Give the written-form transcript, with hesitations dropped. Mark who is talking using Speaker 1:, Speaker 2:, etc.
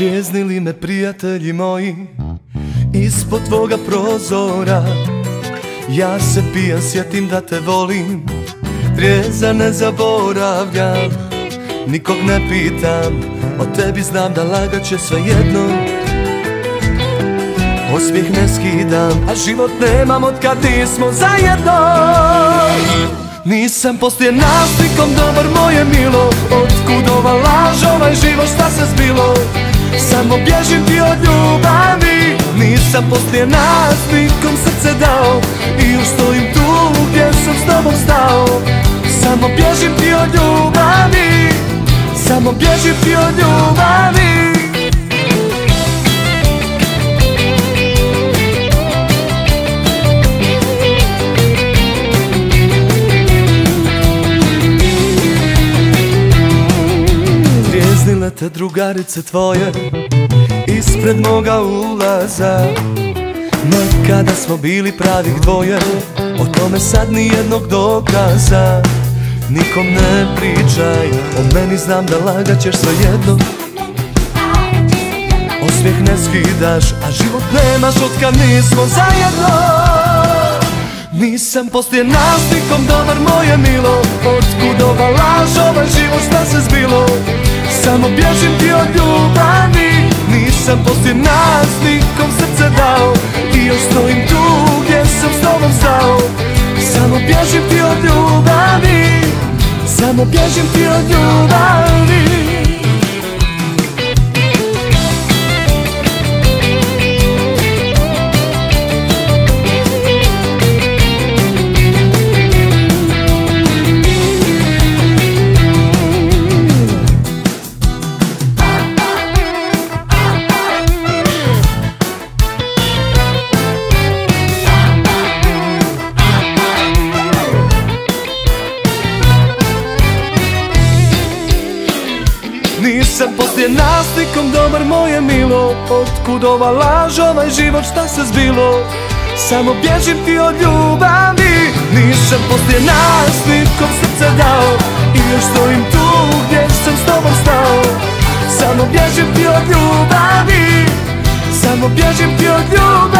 Speaker 1: Trijeznili me prijatelji moji ispod tvoga prozora. Ja se pijan sjetim da te volim, trijezan ne zaboravljam. Nikog ne pitam, o tebi znam da lagat će svejedno. Osmijeh ne skidam, a život nemam otkad nismo zajedno. Nisam poslije nastikom dobar moje milo, otkud ova laž, ovaj život, šta se zbilo? Samo bježim ti od ljubavi. Nisam poslije nastikom srce dao i još stojim tu gdje sam s tobom stao. Samo bježim ti od ljubavi, samo bježim ti od ljubavi. Trijeznile te drugarice tvoje ispred moga ulaza. Nekada smo bili pravih dvoje, o tome sad ni jednog dokaza. Nikom ne pričaj, o meni znam da lagat ćeš svejedno. Osmijeh ne skidaš, a život nemaš otkad nismo zajedno. Nisam poslije nastikom dobar moje milo, otkud ova laž, ovaj život, šta se zbilo? Samo bježim ti od ljubavi. Nisam poslije nastikom srce dao i još stojim tu gdje sam s tobom stao. Samo bježim ti od ljubavi, samo bježim ti od ljubavi. Nisam poslije nastikom dobar moje milo, otkud ova laž, ovaj život, šta se zbilo? Samo bježim ti od ljubavi. Nisam poslije nastikom srce dao i još stojim tu gdje sam s tobom stao. Samo bježim ti od ljubavi, samo bježim ti od ljubavi.